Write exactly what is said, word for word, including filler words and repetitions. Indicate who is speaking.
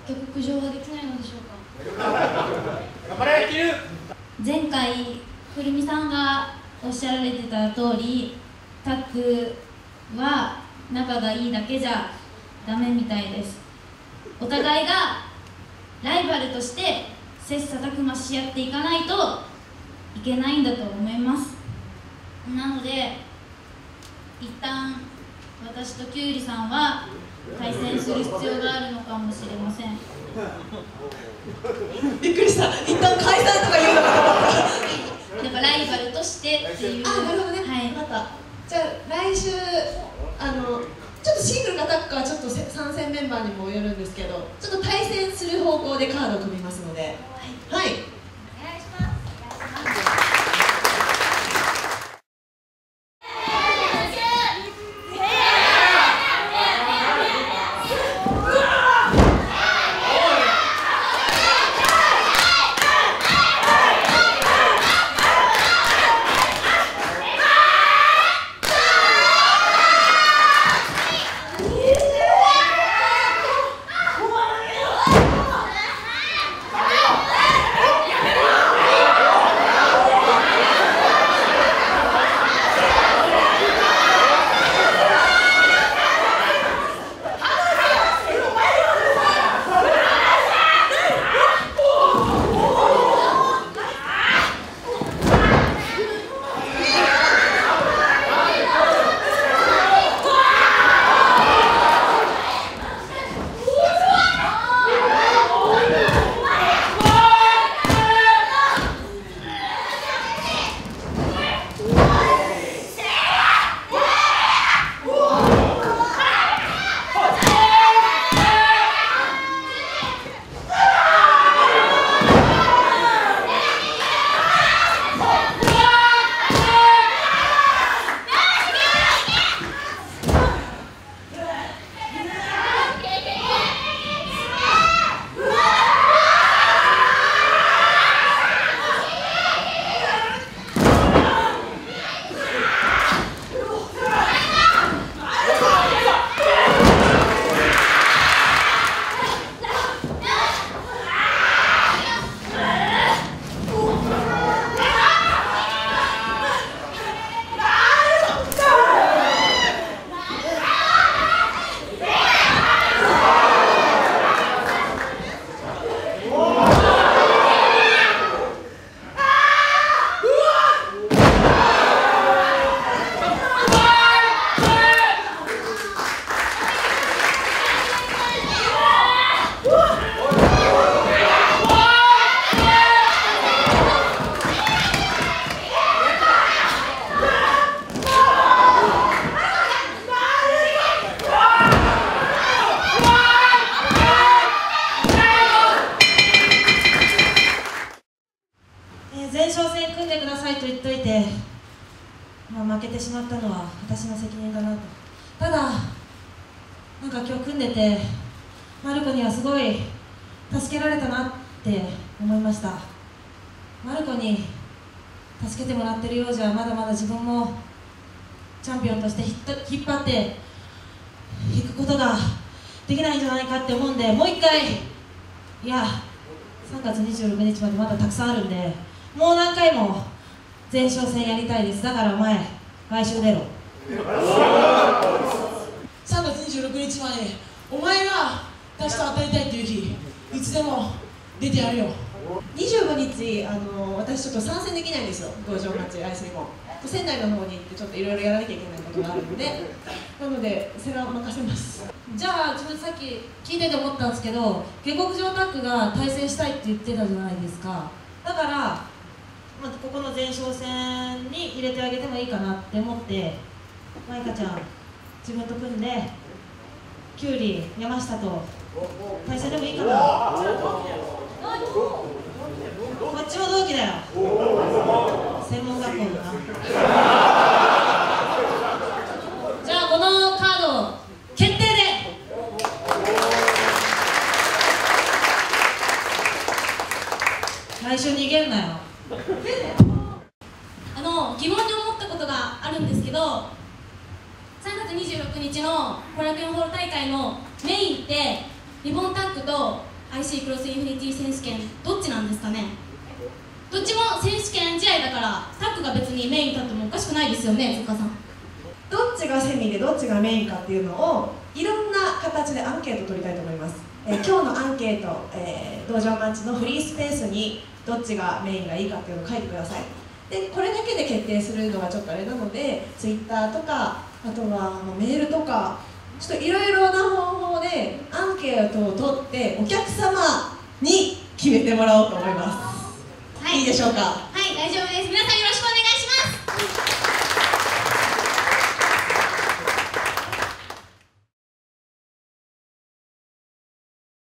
Speaker 1: 下克上はできないのでしょうか。
Speaker 2: 頑張れ。
Speaker 1: 前回くるみさんがおっしゃられてた通り、タッグは仲がいいだけじゃダメみたいです。お互いがライバルとして切磋琢磨し合っていかないといけないんだと思います。なので一旦私ときゅうりさんは対戦する必要があるのかもしれません。
Speaker 3: びっくりした。一旦解散とか言うのかと思った。
Speaker 1: やっぱライバルとしてっていう。
Speaker 3: あ、なるほどね。
Speaker 1: はい。
Speaker 3: また。じゃあ来週あのちょっとシングルかタッグかちょっと参戦メンバーにもよるんですけど、ちょっと対戦する方向でカードを組みますので。はい。はい。
Speaker 1: お願いします。
Speaker 3: 前哨戦組んでくださいと言っといて、まあ、負けてしまったのは私の責任だなと。ただなんか今日組んでてマルコにはすごい助けられたなって思いました。マルコに助けてもらってるようじゃまだまだ自分もチャンピオンとして引っ張っていくことができないんじゃないかって思うんで、もう一回、いやさんがつにじゅうろくにちまでまだたくさんあるんで、もう何回も前哨戦やりたいです。だからお前来週出ろ。さんがつにじゅうろくにちまでお前が出して当たりたいっていう日、いつでも出てやるよ。にじゅうごにちあの私ちょっと参戦できないんですよ、道場町アイスリボン。仙台の方に行ってちょっといろいろやらなきゃいけないことがあるので、なのでそれは任せます。じゃあ自分さっき聞いてて思ったんですけど、下克上タッグが対戦したいって言ってたじゃないですか。だから、まあ、ここの前哨戦に入れてあげてもいいかなって思って、マイカちゃん自分と組んでキュウリ山下と対戦でもいいかな。こっちも同期だよ、専門学校だな。じゃあこのカード決定で。来週逃げんなよ。
Speaker 1: あの疑問に思ったことがあるんですけど、さんがつにじゅうろくにちの後楽園ホール大会のメインってリボンタッグとアイシー クロスインフィニティ選手権どっちなんですかね。どっちも選手権試合だからタッグが別にメインに立ってもおかしくないですよね、塚さん。
Speaker 3: どっちがセミでどっちがメインかっていうのをいろんな形でアンケートを取りたいと思います。えー、今日のアンケート、えー、道場マッチのフリースペースにどっちがメインがいいかっていうのを書いてください。でこれだけで決定するのはちょっとあれなので ツイッター とかあとはメールとかちょっといろいろな方法でアンケートを取ってお客様に決めてもらおうと思います。はい、いいでしょうか。
Speaker 1: はい、大丈夫です。皆さんよろしくお願いします。